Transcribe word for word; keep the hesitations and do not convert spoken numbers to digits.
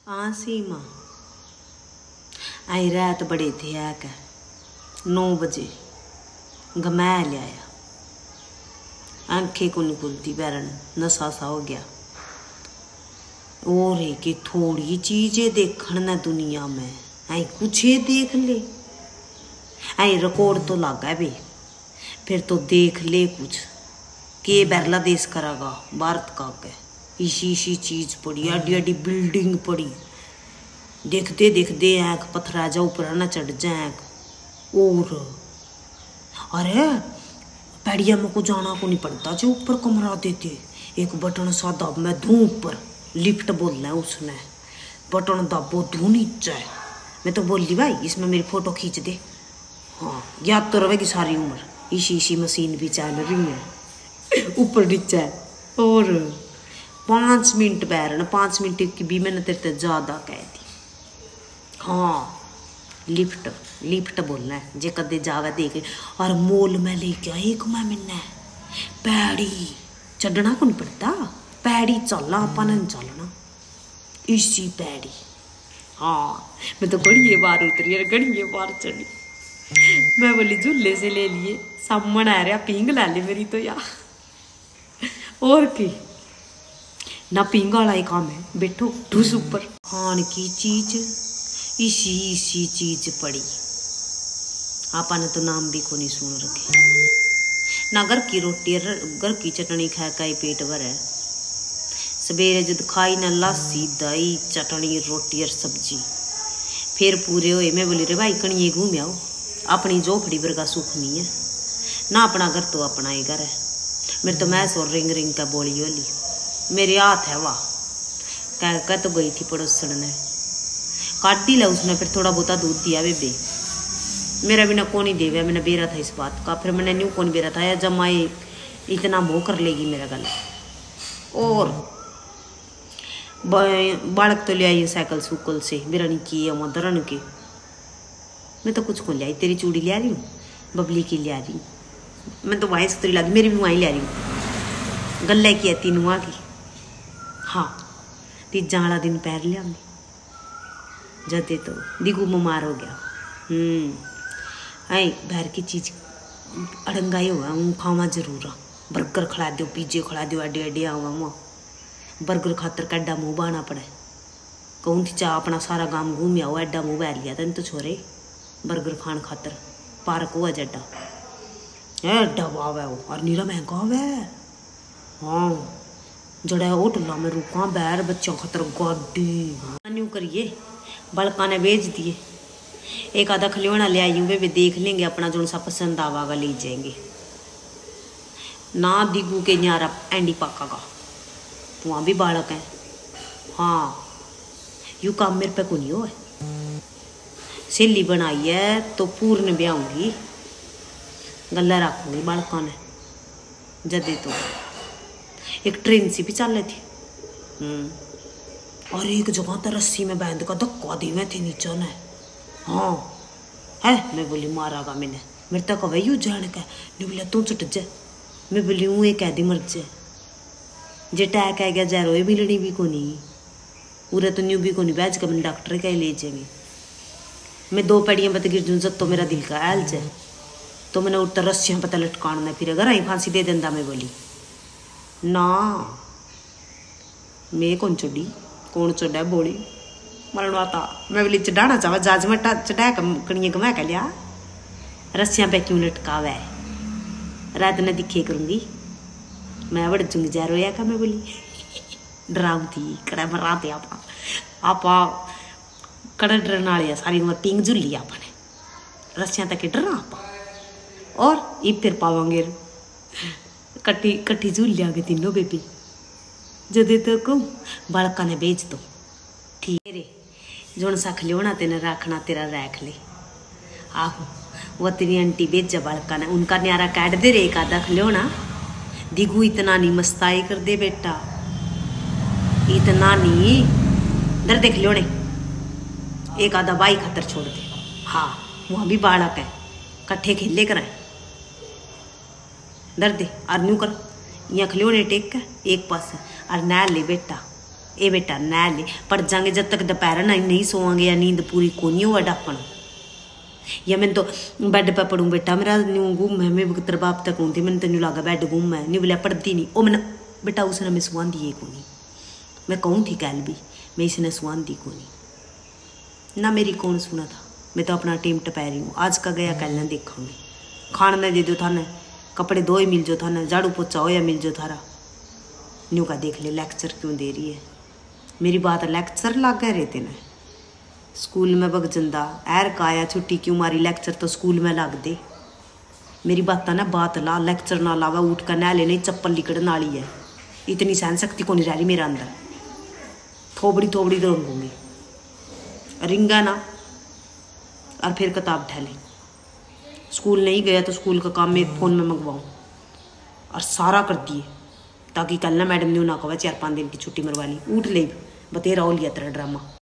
हाँ सीमा आई रात बड़े थे आके नौ बजे गमै लिया आंखें को नहीं खुलती बैरन नशा सा हो गया और कि थोड़ी चीजें देखण ना दुनिया में आई कुछ ही देख ले आई रिकॉर्ड तो लगा बे फिर तो देख ले कुछ के बैरला देश करागा भारत का के इसी इसी चीज पड़ी अड्डी अड्डी बिल्डिंग पड़ी देखते देखते आँख पथरा जा ऊपर ना चढ़ जाए और अरे पैड़िया में को जाना को नहीं पड़ता जो ऊपर कमरा देते एक बटन सा दब में धू ऊपर लिफ्ट बोलना है उसने बटन दबो धू नीचे मैं तो बोल ली भाई इसमें मेरी फोटो खींच दे हाँ याद तो रहेगी सारी उम्र इसी इसी मशीन भी चल रही है ऊपर नीचे और पाँच मिनट बैरन पाँच मिनट की भी मैंने तेरे से ज़्यादा कह दी हाँ लिफ्ट लिफ्ट बोलना है जे कदे जावे देखे और मोल में लेके आई एक मैं मिलना पैड़ी चढ़ना को नहीं पड़ता पैड़ी चलना अपन चलना इसी पैड़ी हाँ मैं तो घड़िए बार उतरी और घड़िए बार चढ़ी मैं बोली झूले से ले लिए सामने आ रहा पींग ला ले मेरी तो यार और की ना पींग वाला ही काम है बैठो ठूस ऊपर खान की चीज इसी इसी चीज पड़ी आपा ने तो नाम भी को नहीं सुन रखे ना घर की रोटी घर की चटनी खा का ही पेट भर है सवेरे जब खाई ना लस्सी दही चटनी रोटी और सब्जी फिर पूरे हुए मैं बोली रे भाई कणिए घूम आओ अपनी झोपड़ी पर का सुख नहीं है ना अपना घर तो अपना ही घर है मेरे तो मैं सो रिंग रिंग का बोली होली मेरे हाथ है वाह कह कह तो गई थी पड़ोसन ने काट दी ला उसने फिर थोड़ा बहुता दूध दिया बेबे मेरा बिना कौन ही देवे मैंने बेरा था इस बात का फिर मैंने न्यू कौन बेरा था या जमाए इतना मोह कर लेगी मेरा गला और बालक तो ले आई साइकिल सुकल से मेरा नहीं किए मदरन के मैं तो कुछ को ले आई तेरी चूड़ी ले आ रही हूँ बबली की ले आ रही हूँ मैं तो वहीं सुतरी लगी मेरी भी वहीं ले आ रही हूँ गले की है तीनुआ की हाँ तीजा वाला दिन पैर लिया हमने जाते तो दिगू बीमार हो गया हम्म आई बाहर की चीज अड़ंगाई हुआ हूँ खावा जरूर बर्गर खिला दो पिज्जे खिला दो अड्डे अड्डे हुआ वहाँ बर्गर खातर का एडा मुँह बहाना पड़ा कहूँ थी चाह अपना सारा गांव घूम आओ एडा मुँह बह लिया तेन तो छोरे बर्गर खान खातर पार्क हुआ जड्डा एडा वाव है वो और नीरा महंगा है हाँ जड़ा होटलों में रुका बैर बच्चों खातर गाड़ी न्यू करिए बड़का ने भेज दिए एक आधा खिलौना ले आई हूँ वे देख लेंगे अपना जो सा पसंद आवागा ले जाएंगे ना दिगू के न्यारा एंडी पाका का वहाँ भी बालक है हाँ यू काम मेरे पे को नहीं हो सहेली बनाई है तो पूर्ण ब्याऊंगी गला रखूंगी बालका ने जदे तो एक ट्रेन सी भी चल रही थी हम्म और एक जगह तो रस्सी में बांध का धक्का दी मैं थे नीचे ने हाँ है मैं बोली मारागा मैंने मेरे तक अवे यू जान का नहीं बोला तू चट जा मैं बोली हूँ एक कैदी मर जाए जे टैक आ गया जैरो मिलनी भी को नहीं पूरा तो न्यू भी को नहीं बैच का मैंने डॉक्टर का ही ले जाएंगे मैं दो पेड़ियाँ पता गिर जूँ तो मेरा दिल का आयल जाए तो मैंने उठता रस्सियाँ पता लटकाना फिर अगर आई फांसी दे देंदा मैं बोली ना मैं कौन चढ़ी कौन चढ़ा बोली मरनवाता मैं बोली चढ़ाना चाहवा जाज में चढ़ा कड़िए कमा कर लिया रस्सियाँ पे क्यों लटकावा है रात न दिखे करूँगी मैं बड़ चुंगी जा रोया का मैं बोली डराऊ थी कड़ा मराते आपा आपा कड़ा डरने वाले सारी उम्र पिंग झुली आपने रस्सियाँ तक डरना आपा और ये फिर पावांगे कट्ठी कट्ठी झूल लिया गए तीनों बेबी जदे तो कहूँ बालका ने बेच दो ठीक रे जोन सा खिलौना तेने रखना तेरा रख ले आहो वो तेरी आंटी बेच बालका ने उनका न्यारा काट दे रे एक आधा खिलौना दिगू इतना नहीं मस्ताई कर दे बेटा इतना नहीं दर देख खिलौने एक आधा बाई खातर छोड़ दे हाँ वहाँ भी बालक है कट्ठे खेले कराए दर दे और न्यू कर यहाँ खिलौने टेक का एक पास और ना ले बेटा ए बेटा नह ले, पढ़ जाएंगे जब तक दोपहर ना नहीं सोवांगे या नींद पूरी को नहीं हुआ डापन। या मैं तो बेड पर पढ़ूँ बेटा मेरा न्यू गुम है, मैं तेरे बाप तक हूँ थी मैंने तेन लगा बेड गुम है नहीं बोलिया पढ़ती नहीं ओ मैंने बेटा उसने मैं सुहांदी है को नहीं, मैं कहूँ थी कल भी मैं इसने सुहांदी को नहीं ना, मेरी कौन सुना था, मैं तो अपना टीम टपा रही हूँ, आज का गया कल ना देखांगे, खान न दे दो था न, कपड़े दो ही मिल जो था न, झाड़ू पोछा हो या मिल जो थारा न्यू का देख ले लेक्चर क्यों दे रही है, मेरी बात लेक्चर लाग गए रहते न, स्कूल में बग जंदा एर का आया छुट्टी क्यों मारी, लेक्चर तो स्कूल में लग दे, मेरी बात ना बात ला, लेक्चर ना लावा, उठ कर नह लेने चप्पल लिकड़न वाली है, इतनी सहन शक्ति को नहीं रह रही मेरे अंदर, थोबड़ी थोबड़ी तो रंगूंगी रिंगा ना और फिर किताब ठहले, स्कूल नहीं गया तो स्कूल का काम मैं फ़ोन में मंगवाऊँ और सारा कर दिए ताकि कल ना मैडम ने ना कहा चार पाँच दिन की छुट्टी मरवा ली, उठ ले बतेरा हो लिया तेरा ड्रामा।